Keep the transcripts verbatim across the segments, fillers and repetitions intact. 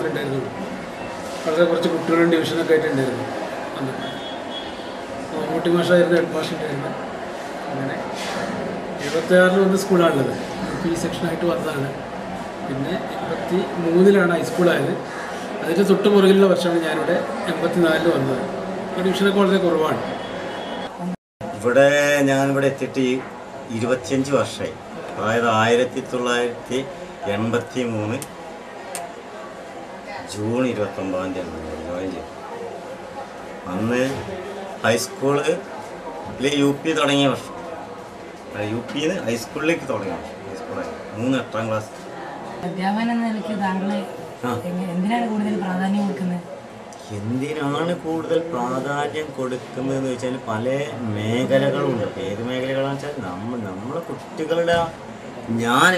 ഉണ്ടായിരുന്നുള്ളൂ. വളരെ കുറച്ച് കുട്ടികളും ഡിവിഷനൊക്കെ ആയിട്ടുണ്ടായിരുന്നു. അന്ന് മമ്മൂട്ടി മാഷായിരുന്നു ഹെഡ് മാഷ് ഉണ്ടായിരുന്നത്. അങ്ങനെ എഴുപത്തിയാറിൽ വന്ന സ്കൂളാണുള്ളത്. പി സെക്ഷനായിട്ട് വന്നതാണ്. പിന്നെ എൺപത്തി മൂന്നിലാണ് ഹൈസ്കൂളായത്. അതിൻ്റെ തൊട്ട് പുറകിലുള്ള വർഷമാണ് ഞാനിവിടെ എൺപത്തി നാലിൽ വന്നത്. ഡിവിഷനൊക്കെ വളരെ കുറവാണ്. ഇവിടെ ഞാനിവിടെ എത്തിയിട്ട് ഇരുപത്തിയഞ്ച് വർഷമായി. അതായത് ആയിരത്തി തൊള്ളായിരത്തി എൺപത്തി മൂന്ന് ജൂൺ ഇരുപത്തൊമ്പതാം തീയതി ജോയിൻ ചെയ്തു. അന്ന് ഹൈസ്കൂള് യു പി തുടങ്ങിയ വർഷം, യു പിന്ന് ഹൈസ്കൂളിലേക്ക് തുടങ്ങിയ വർഷം. ഹൈസ്കൂളായി മൂന്ന് എട്ടാം ക്ലാസ്. അധ്യാപനം എന്ന നിലയ്ക്ക് താങ്കൾ എന്തിനാണ് കൂടുതൽ പ്രാധാന്യം കൊടുക്കുന്നത്? എന്തിനാണ് കൂടുതൽ പ്രാധാന്യം കൊടുക്കുന്നതെന്ന് വെച്ചാൽ പല മേഖലകളുണ്ട്. അപ്പോൾ ഏത് മേഖലകളാണെന്ന് വെച്ചാൽ നമ്മൾ നമ്മളെ കുട്ടികളുടെ ഞാൻ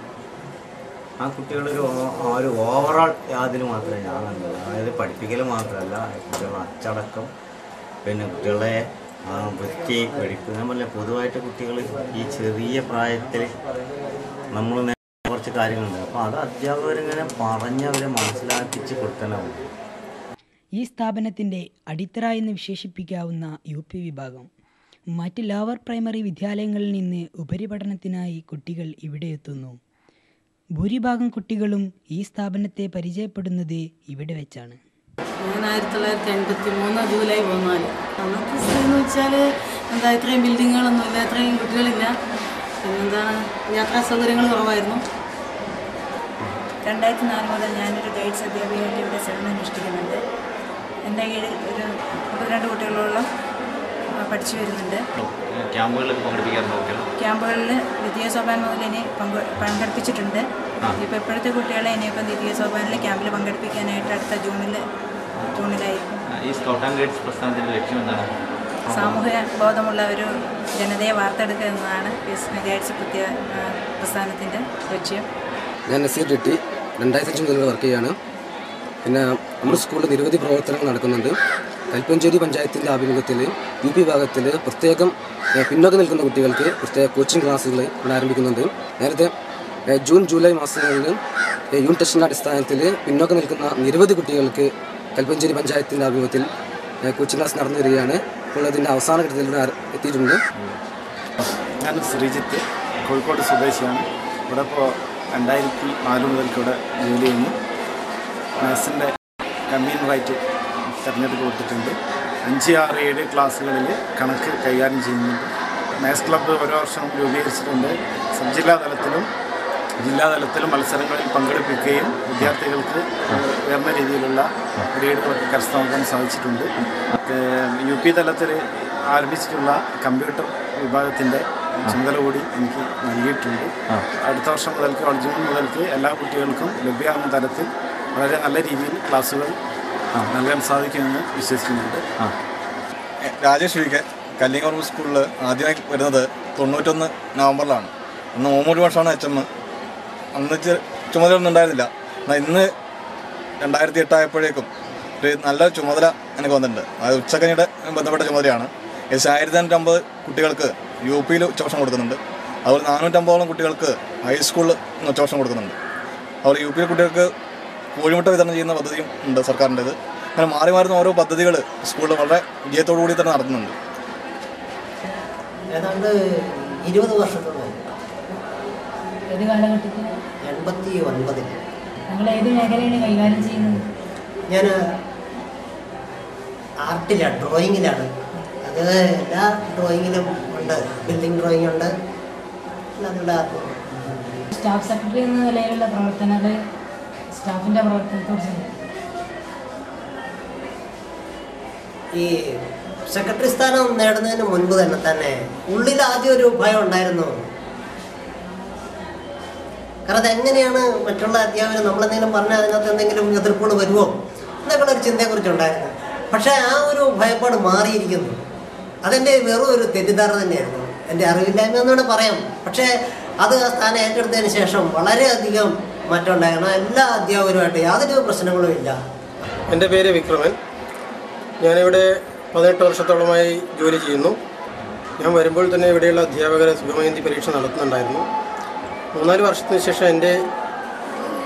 ആ കുട്ടികളുടെ ഒരു ഒരു ഓവറോൾ അതിൽ മാത്രമേ ഞാൻ കണ്ടുള്ളൂ. അതായത് പഠിപ്പിക്കൽ മാത്രമല്ല, കുട്ടികളുടെ അച്ചടക്കം, പിന്നെ കുട്ടികളെ വൃത്തി പഠിപ്പ്. ഞാൻ പറഞ്ഞ പൊതുവായിട്ട് കുട്ടികൾ ഈ ചെറിയ പ്രായത്തിൽ നമ്മൾ കുറച്ച് കാര്യങ്ങളുണ്ട്. അപ്പോൾ അത് അധ്യാപകരിങ്ങനെ പറഞ്ഞ് അവരെ മനസ്സിലാക്കിച്ച് കൊടുക്കാനാവും. ഈ സ്ഥാപനത്തിൻ്റെ അടിത്തറ എന്ന് വിശേഷിപ്പിക്കാവുന്ന യു പി വിഭാഗം. മറ്റ് ലോവർ പ്രൈമറി വിദ്യാലയങ്ങളിൽ നിന്ന് ഉപരിപഠനത്തിനായി കുട്ടികൾ ഇവിടെ എത്തുന്നു. ഭൂരിഭാഗം കുട്ടികളും ഈ സ്ഥാപനത്തെ പരിചയപ്പെടുന്നത് ഇവിടെ വെച്ചാണ്. ഞാൻ ആയിരത്തി തൊള്ളായിരത്തി എൺപത്തി മൂന്ന് ജൂലൈ പതിനാല്. അന്നത്തെ സ്ഥിതി എന്ന് വെച്ചാൽ എന്താ, ഇത്രയും ബിൽഡിങ്ങുകളൊന്നുമില്ല, ഇത്രയും കുട്ടികളില്ല, പിന്നെന്താണ് യാത്രാ സൗകര്യങ്ങൾ കുറവായിരുന്നു. രണ്ടായിരത്തി നാല് മുതൽ ഞാനൊരു ഗൈഡ്സ് അധ്യാപികയായിട്ട് ഇവിടെ സേവനം അനുഷ്ഠിക്കുന്നുണ്ട്. എൻ്റെ കീഴിൽ ഒരു മുപ്പത്തിരണ്ട് കുട്ടികളോളം പഠിച്ചു വരുന്നുണ്ട്. ക്യാമ്പുകളിൽ ദ്വിതീയ സോപാൻ മുതൽ ഇനി പങ്ക് പങ്കെടുപ്പിച്ചിട്ടുണ്ട്. ഇപ്പോൾ ഇപ്പോഴത്തെ കുട്ടികളെ ഇനിയിപ്പം ദ്വിതീയ സോപാനിൽ ക്യാമ്പിൽ പങ്കെടുപ്പിക്കാനായിട്ട് അടുത്ത ജൂണിൽ ജൂണിലായിരിക്കും. ഈ സ്കൗട്ട് ആൻഡ് ഗൈഡ്സ് പ്രസ്ഥാനത്തിൻ്റെ ലക്ഷ്യം എന്താണ്? സാമൂഹ്യ ബോധമുള്ള ഒരു ജനതയെ വാർത്തെടുക്കുക എന്നതാണ് ഗൈഡ്സ് പ്രത്യേക പ്രസ്ഥാനത്തിൻ്റെ ലക്ഷ്യം. ഞാൻ നസീർ റെഡ്ഡി, രണ്ടായിരത്തി അഞ്ച് മുതൽ വർക്ക് ചെയ്യാണ്. പിന്നെ നമ്മുടെ സ്കൂളിൽ നിരവധി പ്രവർത്തനങ്ങൾ നടക്കുന്നുണ്ട്. കൽപ്പഞ്ചേരി പഞ്ചായത്തിൻ്റെ ആഭിമുഖ്യത്തിൽ യു പി വിഭാഗത്തിൽ പ്രത്യേകം പിന്നോക്കം നിൽക്കുന്ന കുട്ടികൾക്ക് പ്രത്യേക കോച്ചിങ് ക്ലാസ്സുകൾ ഇവിടെ ആരംഭിക്കുന്നുണ്ട്. നേരത്തെ ജൂൺ ജൂലൈ മാസങ്ങളിൽ യൂണിറ്റ് ടെസ്റ്റിൻ്റെ അടിസ്ഥാനത്തിൽ പിന്നോക്കം നിൽക്കുന്ന നിരവധി കുട്ടികൾക്ക് കൽപ്പഞ്ചേരി പഞ്ചായത്തിൻ്റെ ആഭിമുഖ്യത്തിൽ കോച്ചിങ് ക്ലാസ് നടന്നു വരികയാണ്. ഇപ്പോൾ അതിൻ്റെ അവസാന ഘട്ടത്തിലൂടെ എത്തിയിട്ടുണ്ട്. ഞാൻ ശ്രീജിത്ത്, കോഴിക്കോട് സ്വദേശിയാണ്. ഇവിടെ ഇപ്പോൾ രണ്ടായിരത്തി നാല് മുതൽക്ക് ഇവിടെ ജോലി ചെയ്യുന്നു. മാത്സിൻ്റെ കൺവീനറായിട്ട് തിരഞ്ഞെടുപ്പ് കൊടുത്തിട്ടുണ്ട്. അഞ്ച് ആറ് ഏഴ് ക്ലാസ്സുകളിൽ കണക്ക് കൈകാര്യം ചെയ്യുന്നുണ്ട്. മാത്സ് ക്ലബ്ബ് ഓരോ വർഷം രൂപീകരിച്ചിട്ടുണ്ട്. സബ് ജില്ലാ തലത്തിലും ജില്ലാ തലത്തിലും മത്സരങ്ങളിൽ പങ്കെടുപ്പിക്കുകയും വിദ്യാർത്ഥികൾക്ക് ഉയർന്ന രീതിയിലുള്ള ഗ്രേഡുകളൊക്കെ കരസ്ഥമാക്കാൻ സാധിച്ചിട്ടുണ്ട്. യു പി തലത്തിൽ ആരംഭിച്ചിട്ടുള്ള കമ്പ്യൂട്ടർ വിഭാഗത്തിൻ്റെ ചുമതല കൂടി എനിക്ക് നൽകിയിട്ടുണ്ട്. അടുത്ത വർഷം മുതൽക്ക് ജൂൺ മുതൽക്ക് എല്ലാ കുട്ടികൾക്കും ലഭ്യമാകുന്ന തരത്തിൽ വളരെ നല്ല രീതിയിൽ ക്ലാസ്സുകൾ നൽകാൻ സാധിക്കുമെന്ന് വിശ്വസിക്കുന്നുണ്ട്. രാജേഷ് വി കെ, കല്ലിങ്ങോർ സ്കൂളിൽ ആദ്യമായി വരുന്നത് തൊണ്ണൂറ്റൊന്ന് നവംബറിലാണ്. അന്ന് മൂന്നൂറ് വർഷമാണ് എച്ച് എം. അന്ന് ചുമതലയൊന്നും ഉണ്ടായിരുന്നില്ല. എന്നാൽ ഇന്ന് രണ്ടായിരത്തി എട്ടായപ്പോഴേക്കും ഒരു നല്ല ചുമതല എനിക്ക് വന്നിട്ടുണ്ട്. അത് ഉച്ചക്കഞ്ഞിയുടെ ബന്ധപ്പെട്ട ചുമതലയാണ്. ഏകദേശം ആയിരത്തി അഞ്ഞൂറ്റമ്പത് കുട്ടികൾക്ക് യു പിയിൽ ഉച്ചഭക്ഷണം കൊടുക്കുന്നുണ്ട്. അതുപോലെ നാനൂറ്റമ്പതോളം കുട്ടികൾക്ക് ഹൈസ്കൂളിൽ ഉച്ചഭക്ഷണം കൊടുക്കുന്നുണ്ട്. അതുപോലെ യു പിയിലെ കുട്ടികൾക്ക് കോഴിമുട്ട വിതരണം ചെയ്യുന്ന പദ്ധതിയും ഉണ്ട് സർക്കാരിൻ്റേത്. അങ്ങനെ മാറി മാറുന്ന ഓരോ പദ്ധതികൾ സ്കൂളിൽ വളരെ വിജയത്തോടു കൂടി തന്നെ നടത്തുന്നുണ്ട്. ഏതാണ്ട് ഇരുപത് വർഷത്തോളം ഏത് കാലഘട്ടത്തിൽ? എൺപത്തി ഒൻപതിൽ. നിങ്ങൾ ഏത് മേഖലയാണ് കൈകാര്യം ചെയ്യുന്നത്? ഞാൻ ആർട്ടിലാണ്, ഡ്രോയിങ്ങിലാണ്. അത് എല്ലാ ഡ്രോയിങ്ങിലും ഉണ്ട്. ബിൽഡിംഗ് ഡ്രോയിങ് ഉണ്ട്. സ്റ്റാഫ് സെക്രട്ടറി എന്ന നിലയിലുള്ള പ്രവർത്തനങ്ങൾ സ്റ്റാഫിൻ്റെ പ്രവർത്തനത്തെക്കുറിച്ച് ഈ സെക്രട്ടറി സ്ഥാനം നേടുന്നതിന് മുൻപ് തന്നെ തന്നെ ഉള്ളിൽ ആദ്യം ഒരു ഭയം ഉണ്ടായിരുന്നു. കാരണം അതെങ്ങനെയാണ് മറ്റുള്ള അധ്യാപകർ നമ്മളെന്തെങ്കിലും പറഞ്ഞാൽ അതിനകത്ത് എന്തെങ്കിലും എതിർപ്പുകൾ വരുമോ എന്നൊക്കെയുള്ള ഒരു ചിന്തയെക്കുറിച്ചുണ്ടായിരുന്നു. പക്ഷേ ആ ഒരു ഭയപ്പാട് മാറിയിരിക്കുന്നു. അതെൻ്റെ വെറും ഒരു തെറ്റിദ്ധാരണ തന്നെയായിരുന്നു, എൻ്റെ അറിവില്ലായ്മ എന്നുകൂടെ പറയാം. പക്ഷേ അത് ആ സ്ഥാനം ഏറ്റെടുത്തതിന് ശേഷം വളരെയധികം മാറ്റം ഉണ്ടായിരുന്നു. എല്ലാ അധ്യാപകരുമായിട്ട് യാതൊരു പ്രശ്നങ്ങളും ഇല്ല. എൻ്റെ പേര് വിക്രമൻ. ഞാനിവിടെ പതിനെട്ട് വർഷത്തോളമായി ജോലി ചെയ്യുന്നു. ഞാൻ വരുമ്പോൾ തന്നെ ഇവിടെയുള്ള അധ്യാപകരെ സുഗമയന്തി പരീക്ഷ നടത്തുന്നുണ്ടായിരുന്നു. മൂന്നാല് വർഷത്തിന് ശേഷം എൻ്റെ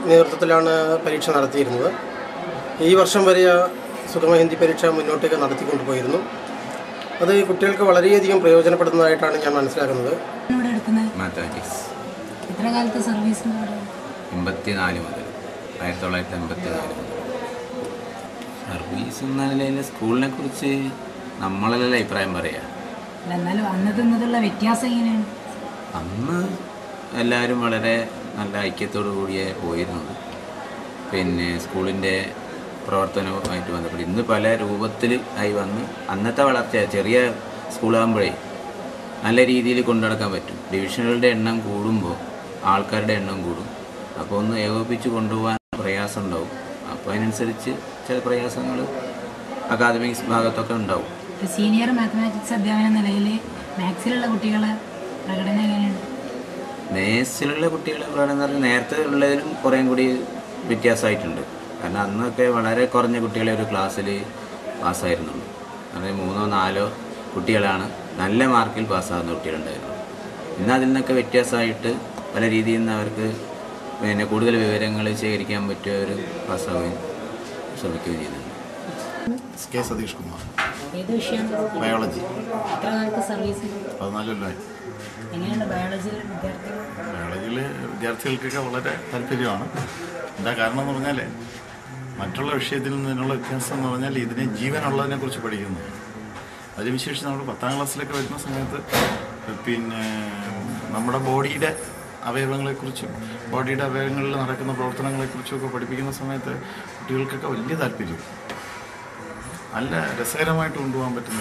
നേതൃത്വത്തിലാണ് പരീക്ഷ നടത്തിയിരുന്നത്. ഈ വർഷം വരെ സുഗമ ഹിന്ദി പരീക്ഷ മുന്നോട്ടേക്ക് നടത്തിക്കൊണ്ടുപോയിരുന്നു. അത് കുട്ടികൾക്ക് വളരെയധികം പ്രയോജനപ്പെടുന്നതായിട്ടാണ് ഞാൻ മനസ്സിലാക്കുന്നത്. മാത്തമാറ്റിക്സ് എത്ര കാലത്തെ സർവീസ്? എൺപത്തിനാല് മുതൽ ആയിരത്തി തൊള്ളായിരത്തി എൺപത്തി നാല് മുതൽ സർവീസ് എന്ന നിലയിൽ സ്കൂളിനെ കുറിച്ച് നമ്മളല്ലേ അഭിപ്രായം പറയാം. എന്നാലും അന്നത്തെ ഇന്നതുള്ള വ്യത്യാസം എങ്ങനെയാണ്? അന്ന് എല്ലാവരും വളരെ നല്ല ഐക്യത്തോടു കൂടിയേ പോയിരുന്നത്. പിന്നെ സ്കൂളിൻ്റെ പ്രവർത്തനവുമായിട്ട് ബന്ധപ്പെട്ട് ഇന്ന് പല രൂപത്തിൽ ആയി വന്ന് അന്നത്തെ വളർച്ച ചെറിയ സ്കൂളാകുമ്പോഴേ നല്ല രീതിയിൽ കൊണ്ടു നടക്കാൻ പറ്റും. ഡിവിഷനുകളുടെ എണ്ണം കൂടുമ്പോൾ ആൾക്കാരുടെ എണ്ണം കൂടും. അപ്പോൾ ഒന്ന് ഏകോപിപ്പിച്ച് കൊണ്ടുപോകാൻ പ്രയാസം ഉണ്ടാവും. അപ്പോൾ അതിനനുസരിച്ച് ചില പ്രയാസങ്ങൾ അക്കാദമിക്സ് ഭാഗത്തൊക്കെ ഉണ്ടാവും. സീനിയർ മാത്തമാറ്റിക്സ് അധ്യാപന നിലയിൽ മാത്സിലുള്ള കുട്ടികളെ പ്രകടനം എങ്ങനെയാണ്? മാത്സിലുള്ള കുട്ടികളെ പ്രകടനം എന്ന് പറഞ്ഞാൽ നേരത്തെ ഉള്ളതിലും കുറേ കൂടി വ്യത്യാസമായിട്ടുണ്ട്. കാരണം അന്നൊക്കെ വളരെ കുറഞ്ഞ കുട്ടികളെ ഒരു ക്ലാസ്സിൽ പാസ്സായിരുന്നുള്ളൂ. അതായത് മൂന്നോ നാലോ കുട്ടികളാണ് നല്ല മാർക്കിൽ പാസ്സാകുന്ന കുട്ടികളുണ്ടായിരുന്നത്. ഇന്ന് അതിൽ നിന്നൊക്കെ വ്യത്യാസമായിട്ട് പല രീതിയിൽ നിന്ന് അവർക്ക് പിന്നെ കൂടുതൽ വിവരങ്ങൾ ശേഖരിക്കാൻ പറ്റിയവർ പാസ്സാവുകയും ശ്രമിക്കുകയും ചെയ്യുന്നുണ്ട്. കെ സതീഷ് കുമാർ. ഏത് വിഷയമാണ്? ബയോളജി. എത്ര കാലത്തെ സർവീസ്? പതിനാല് കൊല്ലമായി. എങ്ങനെയാണ് ബയോളജിയിൽ വിദ്യാർത്ഥികൾ? ബയോളജിയിൽ വിദ്യാർത്ഥികൾക്കൊക്കെ വളരെ താല്പര്യമാണ്. എന്താ കാരണം എന്ന് പറഞ്ഞാൽ മറ്റുള്ള വിഷയത്തിൽ നിന്നുള്ള വ്യത്യാസം എന്ന് പറഞ്ഞാൽ ഇതിനെ ജീവനുള്ളതിനെ കുറിച്ച് പഠിക്കുന്നു. അതിന് വിശേഷിച്ച് നമ്മൾ പത്താം ക്ലാസ്സിലൊക്കെ വരുന്ന സമയത്ത് പിന്നെ നമ്മുടെ ബോഡിയുടെ അവയവങ്ങളെക്കുറിച്ചും ബോഡിയുടെ അവയവങ്ങളിൽ നടക്കുന്ന പ്രവർത്തനങ്ങളെക്കുറിച്ചും ഒക്കെ പഠിപ്പിക്കുന്ന സമയത്ത് കുട്ടികൾക്കൊക്കെ വലിയ താല്പര്യം, നല്ല രസകരമായിട്ട് കൊണ്ടുപോകാൻ പറ്റുന്ന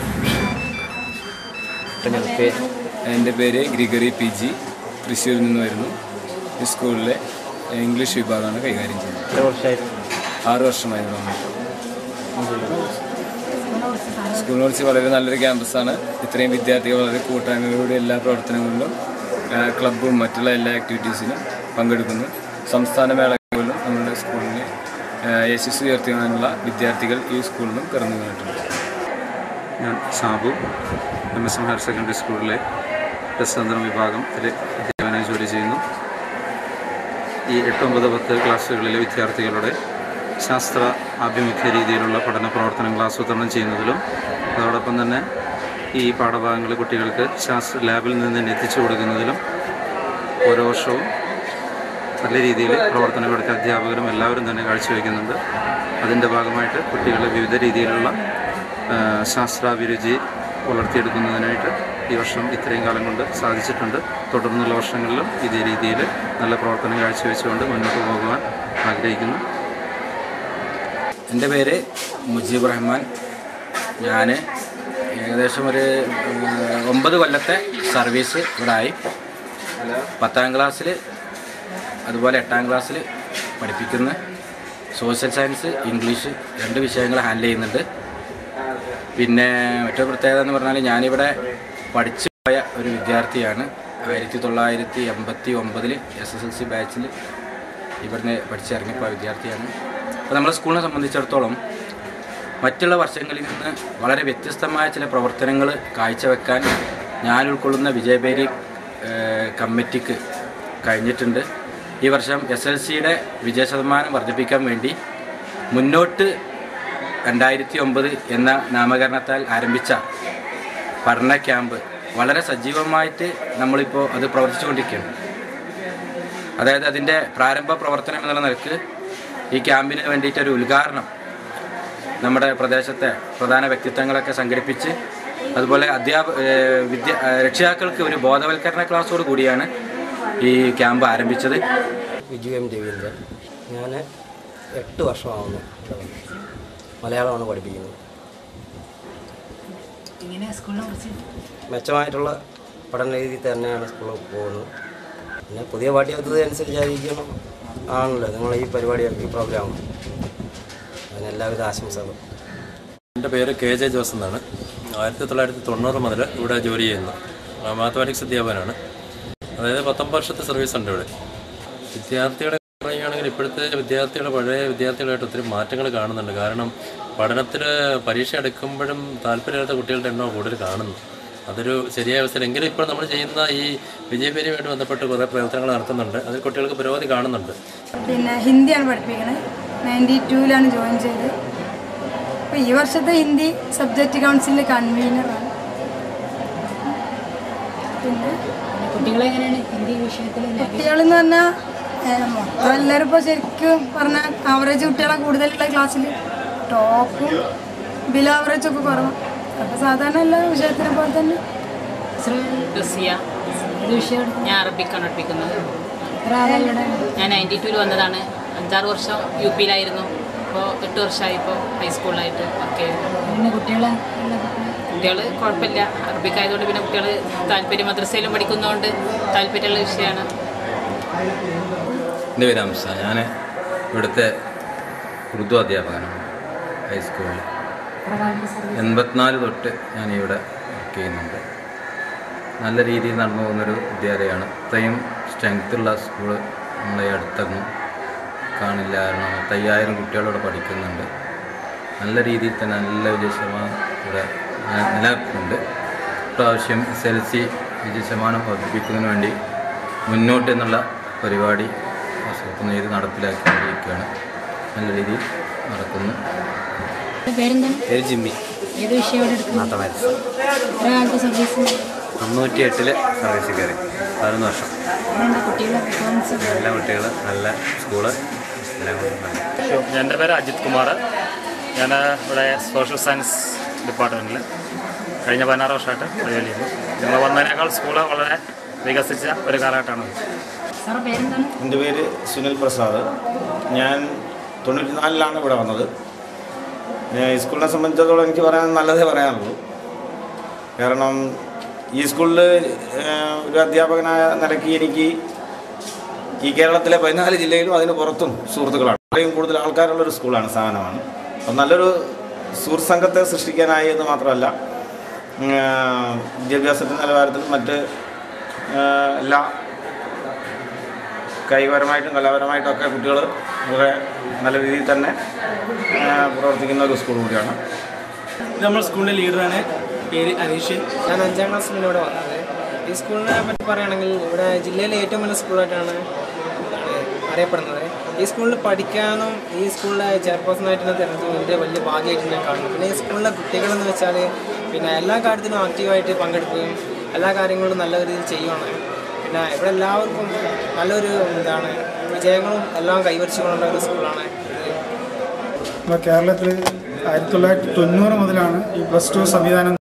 വിഷയം. എൻ്റെ പേര് ഗ്രിഗറി പി ജി, തൃശ്ശൂരിൽ നിന്ന് വരുന്നു. ഈ സ്കൂളിലെ ഇംഗ്ലീഷ് വിഭാഗമാണ് കൈകാര്യം ചെയ്യുന്നത്. എത്ര വർഷമായിരുന്നു? ആറ് വർഷമായിരുന്നു. സ്കൂളിനെ കുറിച്ച് വളരെ നല്ലൊരു ക്യാമ്പസാണ്. ഇത്രയും വിദ്യാർത്ഥികൾ വളരെ കൂട്ടായ്മയോടെ എല്ലാ പ്രവർത്തനങ്ങളിലും ക്ലബ്ബും മറ്റുള്ള എല്ലാ ആക്ടിവിറ്റീസിലും പങ്കെടുക്കുന്നു. സംസ്ഥാന മേളകളിലും നമ്മുടെ സ്കൂളിന് യശസ്സ് ഉയർത്തുവാനുള്ള വിദ്യാർത്ഥികൾ ഈ സ്കൂളിലും കടന്നു വന്നിട്ടുണ്ട്. ഞാൻ Sabu, M S M higher secondary സ്കൂളിലെ രസതന്ത്രം വിഭാഗത്തിൽ അധ്യാപന ജോലി ചെയ്യുന്നു. ഈ എട്ടൊമ്പത് പത്ത് ക്ലാസ്സുകളിലെ വിദ്യാർത്ഥികളുടെ ശാസ്ത്ര ആഭിമുഖ്യ രീതിയിലുള്ള പഠന പ്രവർത്തനങ്ങൾ ആസൂത്രണം ചെയ്യുന്നതിലും അതോടൊപ്പം തന്നെ ഈ പാഠഭാഗങ്ങൾ കുട്ടികൾക്ക് ശാസ്ത്ര ലാബിൽ നിന്ന് തന്നെ എത്തിച്ചു കൊടുക്കുന്നതിലും ഓരോ വർഷവും നല്ല രീതിയിൽ പ്രവർത്തനമെടുത്ത അധ്യാപകരും എല്ലാവരും തന്നെ കാഴ്ചവെക്കുന്നുണ്ട്. അതിൻ്റെ ഭാഗമായിട്ട് കുട്ടികൾ വിവിധ രീതിയിലുള്ള ശാസ്ത്രാഭിരുചി വളർത്തിയെടുക്കുന്നതിനായിട്ട് ഈ വർഷം ഇത്രയും കാലം കൊണ്ട് സാധിച്ചിട്ടുണ്ട്. തുടർന്നുള്ള വർഷങ്ങളിലും ഇതേ രീതിയിൽ നല്ല പ്രവർത്തനം കാഴ്ചവെച്ചുകൊണ്ട് മുന്നോട്ട് പോകുവാൻ ആഗ്രഹിക്കുന്നു. എൻ്റെ പേര് മുജീബ് റഹ്മാൻ. ഞാൻ ഏകദേശം ഒരു ഒമ്പത് കൊല്ലത്തെ സർവീസ് ഇവിടെ ആയി. പത്താം ക്ലാസ്സിൽ അതുപോലെ എട്ടാം ക്ലാസ്സിൽ പഠിപ്പിക്കുന്ന സോഷ്യൽ സയൻസ്, ഇംഗ്ലീഷ് രണ്ട് വിഷയങ്ങൾ ഹാൻഡിൽ ചെയ്യുന്നുണ്ട്. പിന്നെ മറ്റൊരു പ്രത്യേകത എന്ന് പറഞ്ഞാൽ ഞാനിവിടെ പഠിച്ചു പോയ ഒരു വിദ്യാർത്ഥിയാണ്. ആയിരത്തി തൊള്ളായിരത്തി എൺപത്തി ഒമ്പതിൽ എസ് എസ് എൽ സി ബാച്ചിൽ ഇവിടുന്ന് പഠിച്ചിറങ്ങിപ്പോയ വിദ്യാർത്ഥിയാണ്. അപ്പോൾ നമ്മുടെ സ്കൂളിനെ സംബന്ധിച്ചിടത്തോളം മറ്റുള്ള വർഷങ്ങളിൽ നിന്ന് വളരെ വ്യത്യസ്തമായ ചില പ്രവർത്തനങ്ങൾ കാഴ്ചവെക്കാൻ ഞാൻ ഉൾക്കൊള്ളുന്ന വിജയബേരി കമ്മിറ്റിക്ക് കഴിഞ്ഞിട്ടുണ്ട്. ഈ വർഷം എസ് എൽ സിയുടെ വിജയശതമാനം വർദ്ധിപ്പിക്കാൻ വേണ്ടി മുന്നോട്ട് രണ്ടായിരത്തി ഒമ്പത് എന്ന നാമകരണത്താൽ ആരംഭിച്ച പഠന ക്യാമ്പ് വളരെ സജീവമായിട്ട് നമ്മളിപ്പോൾ അത് പ്രവർത്തിച്ചുകൊണ്ടിരിക്കുകയാണ്. അതായത് അതിൻ്റെ പ്രാരംഭ പ്രവർത്തനം എന്നുള്ള നിലക്ക് ഈ ക്യാമ്പിന് വേണ്ടിയിട്ടൊരു ഉദ്ഘാടനം നമ്മുടെ പ്രദേശത്തെ പ്രധാന വ്യക്തിത്വങ്ങളൊക്കെ സംഘടിപ്പിച്ച് അതുപോലെ അധ്യാപ വിദ്യ രക്ഷിതാക്കൾക്ക് ഒരു ബോധവൽക്കരണ ക്ലാസ്സോട് കൂടിയാണ് ഈ ക്യാമ്പ് ആരംഭിച്ചത്. വിജു എം രവീന്ദ്രൻ. ഞാൻ എട്ട് വർഷമാവുന്നു മലയാളമാണ് പഠിപ്പിക്കുന്നത്. മെച്ചമായിട്ടുള്ള പഠന രീതി തന്നെയാണ് സ്കൂളിൽ പോകുന്നത്. പിന്നെ പുതിയ പാഠ്യപദ്ധതി അനുസരിച്ചായിരിക്കണം ആണല്ലോ നിങ്ങൾ ഈ പരിപാടിയൊക്കെ ഈ പ്രോഗ്രാം. അതിന് എല്ലാവിധ ആശംസകളും. എൻ്റെ പേര് കെ ജെ ജോസ് എന്നാണ്. ആയിരത്തി തൊള്ളായിരത്തി തൊണ്ണൂറ് മുതൽ ഇവിടെ ജോലി ചെയ്യുന്നു. മാത്തമാറ്റിക്സ് അധ്യാപകനാണ്. അതായത് പത്തൊമ്പത് വർഷത്തെ സർവീസ് ഉണ്ട് ഇവിടെ. വിദ്യാർത്ഥികളെ പറയുകയാണെങ്കിൽ ഇപ്പോഴത്തെ വിദ്യാർത്ഥികൾ പഴയ വിദ്യാർത്ഥികളായിട്ട് ഒത്തിരി മാറ്റങ്ങൾ കാണുന്നുണ്ട്. കാരണം പഠനത്തിൽ പരീക്ഷ എടുക്കുമ്പോഴും താല്പര്യമില്ലാത്ത കുട്ടികളുടെ എണ്ണം കൂടുതൽ കാണുന്നു. അതൊരു ശരിയായ അവസ്ഥയിൽ എങ്കിലും ഇപ്പോൾ നമ്മൾ ചെയ്യുന്ന ഈ വിജയപേരുമായിട്ട് ബന്ധപ്പെട്ട് കുറേ പ്രവർത്തനങ്ങൾ നടത്തുന്നുണ്ട്. അതിൽ കുട്ടികൾക്ക് പുരോഗതി കാണുന്നുണ്ട്. പിന്നെ ഹിന്ദിയാണ് പഠിപ്പിക്കുന്നത്. നയൻറ്റി ടൂവിലാണ് ജോയിൻ ചെയ്തത്. അപ്പോൾ ഈ വർഷത്തെ ഹിന്ദി സബ്ജക്റ്റ് കൗൺസിലിൻ്റെ കൺവീനറാണ്. പിന്നെ കുട്ടികളെങ്ങനെയാണ് ഹിന്ദി വിഷയത്തിൽ? കുട്ടികളെന്ന് പറഞ്ഞാൽ മൊത്തം എല്ലാവരും ഇപ്പോൾ ശരിക്കും പറഞ്ഞാൽ ആവറേജ് കുട്ടികളെ കൂടുതലുള്ള ക്ലാസ്സിൽ ടോപ്പും ബിലോ ആവറേജൊക്കെ കുറവാണ്. അപ്പോൾ സാധാരണ എല്ലാ വിഷയത്തിനെ പോലെ തന്നെ. ഞാൻ അറബിക്കാണ് പഠിപ്പിക്കുന്നത്. ഞാൻ നയൻറ്റി ടൂവിൽ വന്നതാണ്. അഞ്ചാറ് വർഷം യു പിയിലായിരുന്നു. ഇപ്പോൾ എട്ട് വർഷമായി ഇപ്പോൾ ഹൈസ്കൂളിലായിട്ട് വർക്ക് ചെയ്യുന്നു. കുട്ടികളെ കുട്ടികൾ കുഴപ്പമില്ല. അറബിക്കായതുകൊണ്ട് പിന്നെ കുട്ടികൾ താല്പര്യം മദ്രസയിലും പഠിക്കുന്നതുകൊണ്ട് താല്പര്യമുള്ള വിഷയമാണ്. എൻ്റെ പേര് അംസ. ഞാൻ ഇവിടുത്തെ ഉറുദു അധ്യാപകനാണ് ഹൈസ്കൂളിൽ. എൺപത്തിനാല് തൊട്ട് ഞാൻ ഇവിടെ വർക്ക് ചെയ്യുന്നുണ്ട്. നല്ല രീതിയിൽ നടന്നു പോകുന്നൊരു വിദ്യാലയമാണ്. ഇത്രയും സ്ട്രെങ്ത്തുള്ള സ്കൂള് നമ്മളെ അടുത്തൊന്നും കാണില്ല. കാരണം പത്തയ്യായിരം കുട്ടികളിവിടെ പഠിക്കുന്നുണ്ട്. നല്ല രീതിയിൽ തന്നെ നല്ല വിജയ ശതമാനം ഇവിടെ നിലനിൽക്കുന്നുണ്ട്. ഇപ്രാവശ്യം എസ് എൽ സി വിജയ ശതമാനം വർദ്ധിപ്പിക്കുന്നതിന് വേണ്ടി മുന്നോട്ട് എന്നുള്ള പരിപാടി ആസൂത്രണം ചെയ്ത് നടപ്പിലാക്കിക്കൊണ്ടിരിക്കുകയാണ്. നല്ല രീതിയിൽ നടക്കുന്നു. പേര് ജിമ്മി. ഏത് വിഷയം മാത്തമാറ്റിക്സ്. സർവീസ് തൊണ്ണൂറ്റി എട്ടില് സർവീസിൽ കയറി. പതിനൊന്ന് വർഷം. നല്ല കുട്ടികൾ, നല്ല സ്കൂള്, എല്ലാം കൊണ്ടും. എൻ്റെ പേര് അജിത് കുമാർ. ഞാൻ ഇവിടെ സോഷ്യൽ സയൻസ് ഡിപ്പാർട്ട്മെൻറ്റിൽ കഴിഞ്ഞ പതിനാറ് വർഷമായിട്ട് ജോലി ചെയ്യുന്നു. ഞങ്ങൾ വന്നതിനേക്കാൾ സ്കൂള് വളരെ വികസിച്ച ഒരു കാലഘട്ടമാണ്. എൻ്റെ പേര് സുനിൽ പ്രസാദ്. ഞാൻ തൊണ്ണൂറ്റി നാലിലാണ് ഇവിടെ വന്നത്. ഈ സ്കൂളിനെ സംബന്ധിച്ചിടത്തോളം എനിക്ക് പറയാൻ നല്ലതേ പറയാനുള്ളൂ. കാരണം ഈ സ്കൂളിൽ ഒരു അധ്യാപകനായ നിലയ്ക്ക് എനിക്ക് ഈ കേരളത്തിലെ പതിനാല് ജില്ലയിലും അതിന് പുറത്തും സുഹൃത്തുക്കളാണ്. അത്രയും കൂടുതൽ ആൾക്കാരുള്ളൊരു സ്കൂളാണ്, സ്ഥാപനമാണ്. അപ്പം നല്ലൊരു സുഹൃത്ത് സംഘത്തെ സൃഷ്ടിക്കാനായി എന്ന് മാത്രമല്ല, വിദ്യാഭ്യാസത്തിൻ്റെ നിലവാരത്തിലും മറ്റ് എല്ലാ കായികപരമായിട്ടും കലാപരമായിട്ടും ഒക്കെ കുട്ടികൾ വളരെ നല്ല രീതിയിൽ തന്നെ പ്രവർത്തിക്കുന്ന ഒരു സ്കൂൾ കൂടിയാണ്. നമ്മൾ സ്കൂളിൻ്റെ ലീഡറാണ്. പേര് അനീഷ്. ഞാൻ അഞ്ചാം ക്ലാസ്സിലാണ് ഇവിടെ വന്നത്. ഈ സ്കൂളിനെ പറ്റി പറയുകയാണെങ്കിൽ ഇവിടെ ജില്ലയിലെ ഏറ്റവും വലിയ സ്കൂളായിട്ടാണ് അറിയപ്പെടുന്നത്. ഈ സ്കൂളിൽ പഠിക്കാനും ഈ സ്കൂളിലെ ചെയർപേഴ്സണായിട്ട് തിരഞ്ഞെടുത്തതിൻ്റെ വലിയ ഭാഗ്യമായിട്ട് ഞാൻ കാണുന്നു. പിന്നെ ഈ സ്കൂളിലെ കുട്ടികളെന്ന് വെച്ചാൽ പിന്നെ എല്ലാ കാര്യത്തിലും ആക്റ്റീവായിട്ട് പങ്കെടുക്കുകയും എല്ലാ കാര്യങ്ങളും നല്ല രീതിയിൽ ചെയ്യുകയാണ്. പിന്നെ ഇവിടെ എല്ലാവർക്കും നല്ലൊരു എന്താണ് വിജയങ്ങളും എല്ലാം കൈവരിച്ചുകൊണ്ടുള്ള ഒരു സ്കൂളാണ് ഇത്. കേരളത്തിൽ ആയിരത്തി തൊള്ളായിരത്തി തൊണ്ണൂറ് മുതലാണ് ഈ പ്ലസ് ടു സംവിധാനം